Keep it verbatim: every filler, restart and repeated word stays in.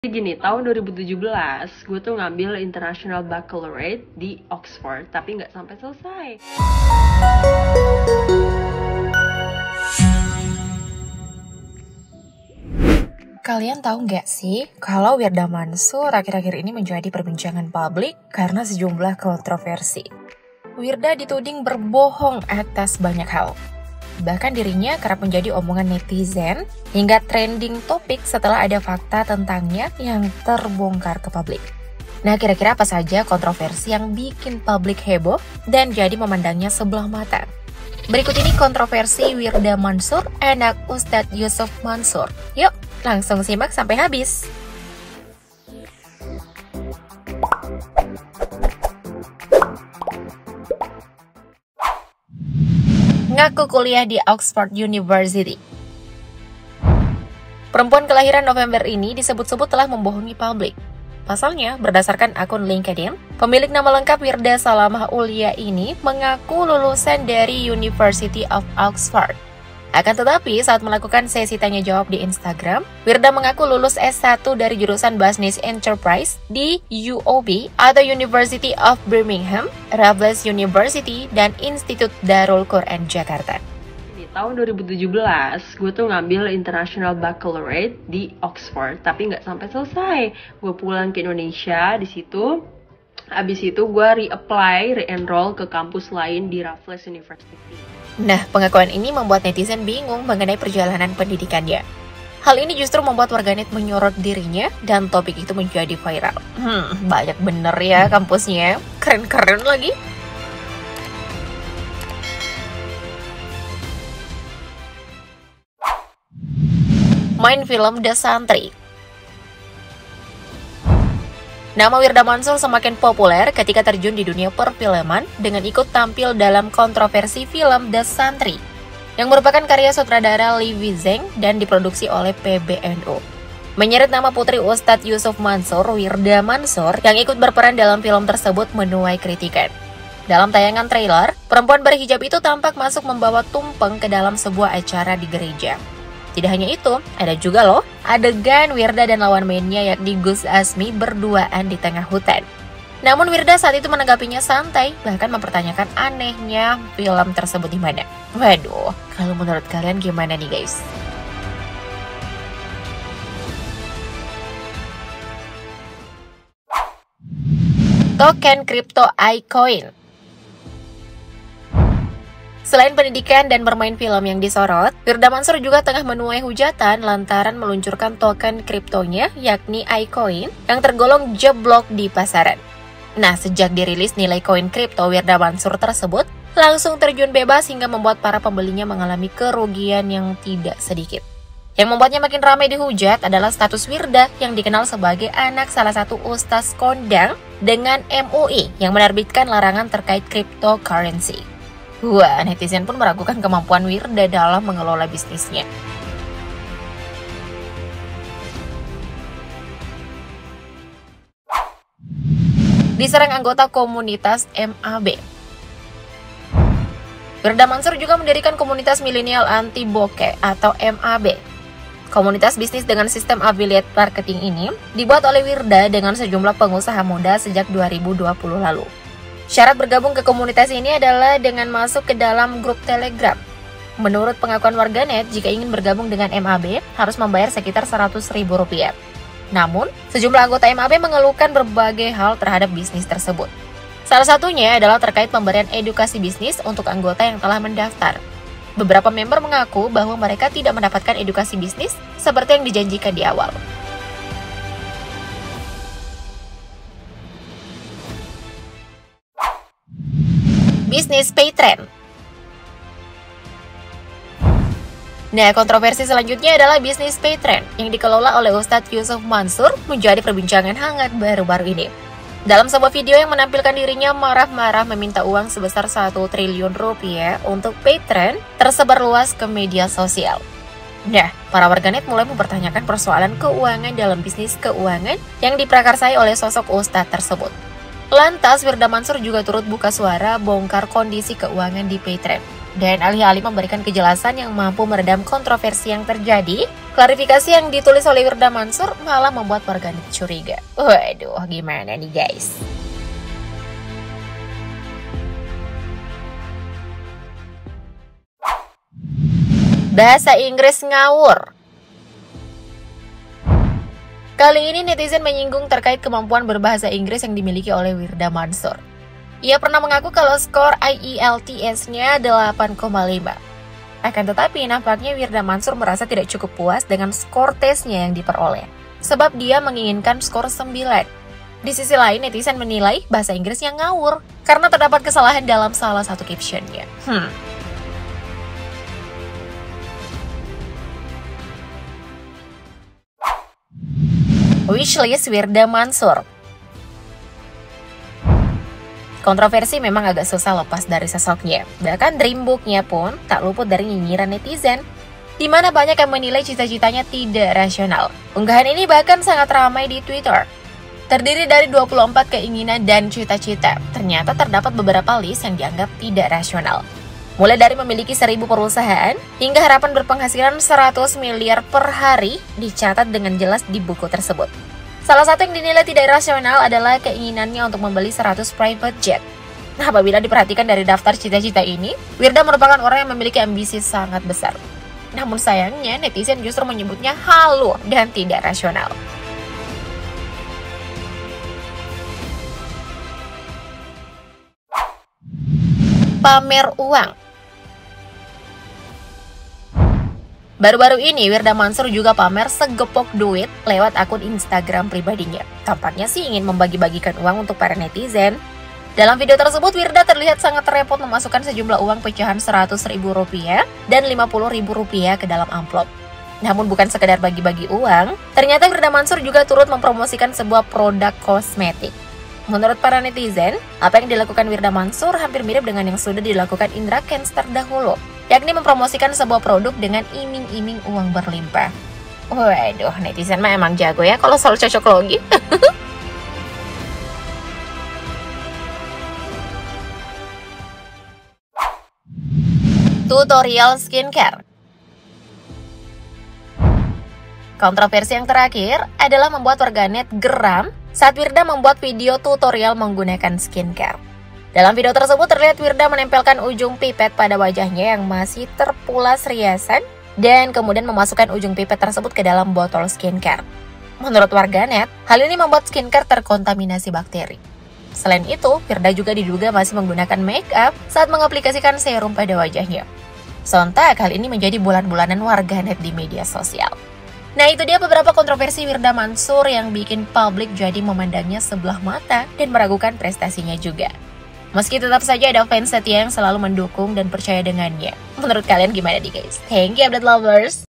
Gini, tahun dua ribu tujuh belas, gue tuh ngambil International Baccalaureate di Oxford, tapi nggak sampai selesai. Kalian tahu nggak sih, kalau Wirda Mansur akhir-akhir ini menjadi perbincangan publik karena sejumlah kontroversi. Wirda dituding berbohong atas banyak hal. Bahkan dirinya kerap menjadi omongan netizen hingga trending topik setelah ada fakta tentangnya yang terbongkar ke publik. Nah, kira-kira apa saja kontroversi yang bikin publik heboh dan jadi memandangnya sebelah mata? Berikut ini kontroversi Wirda Mansur, anak Ustadz Yusuf Mansur. Yuk, langsung simak sampai habis. Ngaku kuliah di Oxford University. Perempuan kelahiran November ini disebut-sebut telah membohongi publik. Pasalnya, berdasarkan akun LinkedIn, pemilik nama lengkap Wirda Salamah Ulia ini mengaku lulusan dari University of Oxford. Akan tetapi, saat melakukan sesi tanya jawab di Instagram, Wirda mengaku lulus S satu dari jurusan Business Enterprise di U O B atau University of Birmingham, Raffles University, dan Institut Darul Quran Jakarta. Di tahun dua ribu tujuh belas, gue tuh ngambil International Baccalaureate di Oxford, tapi nggak sampai selesai. Gue pulang ke Indonesia, di situ, abis itu gue re-apply, re-enroll ke kampus lain di Raffles University. Nah, pengakuan ini membuat netizen bingung mengenai perjalanan pendidikannya. Hal ini justru membuat warganet menyorot dirinya dan topik itu menjadi viral. Hmm, banyak bener ya kampusnya. Keren-keren lagi. Main film The Santri. Nama Wirda Mansur semakin populer ketika terjun di dunia perfilman dengan ikut tampil dalam kontroversi film The Santri, yang merupakan karya sutradara Lee Wee Zeng dan diproduksi oleh P B N U. Menyeret nama putri Ustadz Yusuf Mansur, Wirda Mansur, yang ikut berperan dalam film tersebut menuai kritikan. Dalam tayangan trailer, perempuan berhijab itu tampak masuk membawa tumpeng ke dalam sebuah acara di gereja. Tidak hanya itu, ada juga loh adegan Wirda dan lawan mainnya yakni Gus Asmi berduaan di tengah hutan. Namun Wirda saat itu menanggapinya santai, bahkan mempertanyakan anehnya film tersebut di mana. Waduh, kalau menurut kalian gimana nih guys? Token kripto iCoin. Selain pendidikan dan bermain film yang disorot, Wirda Mansur juga tengah menuai hujatan lantaran meluncurkan token kriptonya yakni iCoin yang tergolong jeblok di pasaran. Nah, sejak dirilis nilai koin kripto Wirda Mansur tersebut langsung terjun bebas hingga membuat para pembelinya mengalami kerugian yang tidak sedikit. Yang membuatnya makin ramai dihujat adalah status Wirda yang dikenal sebagai anak salah satu ustaz kondang dengan M U I yang menerbitkan larangan terkait cryptocurrency. Wah, netizen pun meragukan kemampuan Wirda dalam mengelola bisnisnya. Diserang anggota komunitas M A B. Wirda Mansur juga mendirikan komunitas milenial anti bokeh atau M A B. Komunitas bisnis dengan sistem affiliate marketing ini dibuat oleh Wirda dengan sejumlah pengusaha muda sejak dua ribu dua puluh lalu. Syarat bergabung ke komunitas ini adalah dengan masuk ke dalam grup Telegram. Menurut pengakuan warganet, jika ingin bergabung dengan M A B, harus membayar sekitar seratus ribu rupiah. Namun, sejumlah anggota M A B mengeluhkan berbagai hal terhadap bisnis tersebut. Salah satunya adalah terkait pemberian edukasi bisnis untuk anggota yang telah mendaftar. Beberapa member mengaku bahwa mereka tidak mendapatkan edukasi bisnis seperti yang dijanjikan di awal. Bisnis Paytrend. Nah, kontroversi selanjutnya adalah bisnis Paytrend yang dikelola oleh Ustadz Yusuf Mansur menjadi perbincangan hangat baru-baru ini. Dalam sebuah video yang menampilkan dirinya marah-marah meminta uang sebesar satu triliun rupiah untuk Paytrend tersebar luas ke media sosial. Nah, para warganet mulai mempertanyakan persoalan keuangan dalam bisnis keuangan yang diprakarsai oleh sosok Ustadz tersebut. Lantas, Wirda Mansur juga turut buka suara bongkar kondisi keuangan di Paytrade. Dan alih-alih memberikan kejelasan yang mampu meredam kontroversi yang terjadi, klarifikasi yang ditulis oleh Wirda Mansur malah membuat warganet curiga. Waduh, gimana nih guys? Bahasa Inggris ngawur. Kali ini netizen menyinggung terkait kemampuan berbahasa Inggris yang dimiliki oleh Wirda Mansur. Ia pernah mengaku kalau skor I E L T S-nya delapan koma lima. Akan tetapi nampaknya Wirda Mansur merasa tidak cukup puas dengan skor tesnya yang diperoleh, sebab dia menginginkan skor sembilan. Di sisi lain, netizen menilai bahasa Inggrisnya ngawur karena terdapat kesalahan dalam salah satu captionnya. Hmm. Wishlist Wirda Mansur. Kontroversi memang agak susah lepas dari sosoknya. Bahkan dreambooknya pun tak luput dari nyinyiran netizen, di mana banyak yang menilai cita-citanya tidak rasional. Unggahan ini bahkan sangat ramai di Twitter. Terdiri dari dua puluh empat keinginan dan cita-cita. Ternyata terdapat beberapa list yang dianggap tidak rasional. Mulai dari memiliki seribu perusahaan, hingga harapan berpenghasilan seratus miliar per hari dicatat dengan jelas di buku tersebut. Salah satu yang dinilai tidak rasional adalah keinginannya untuk membeli seratus private jet. Nah, apabila diperhatikan dari daftar cita-cita ini, Wirda merupakan orang yang memiliki ambisi sangat besar. Namun sayangnya, netizen justru menyebutnya halu dan tidak rasional. Pamer uang. Baru-baru ini Wirda Mansur juga pamer segepok duit lewat akun Instagram pribadinya. Tampaknya sih ingin membagi-bagikan uang untuk para netizen. Dalam video tersebut, Wirda terlihat sangat repot memasukkan sejumlah uang pecahan seratus ribu rupiah dan lima puluh ribu rupiah ke dalam amplop. Namun bukan sekedar bagi-bagi uang, ternyata Wirda Mansur juga turut mempromosikan sebuah produk kosmetik. Menurut para netizen, apa yang dilakukan Wirda Mansur hampir mirip dengan yang sudah dilakukan Indra Kents terdahulu, yakni mempromosikan sebuah produk dengan iming-iming uang berlimpah. Waduh, netizen mah emang jago ya kalau soal cocok logi. Tutorial skincare. Kontroversi yang terakhir adalah membuat warganet geram saat Wirda membuat video tutorial menggunakan skincare. Dalam video tersebut terlihat Wirda menempelkan ujung pipet pada wajahnya yang masih terpulas riasan dan kemudian memasukkan ujung pipet tersebut ke dalam botol skincare. Menurut warganet, hal ini membuat skincare terkontaminasi bakteri. Selain itu, Wirda juga diduga masih menggunakan make up saat mengaplikasikan serum pada wajahnya. Sontak, hal ini menjadi bulan-bulanan warganet di media sosial. Nah, itu dia beberapa kontroversi Wirda Mansur yang bikin publik jadi memandangnya sebelah mata dan meragukan prestasinya juga. Meski tetap saja ada fans setia yang selalu mendukung dan percaya dengannya. Menurut kalian gimana nih guys? Thank you update lovers!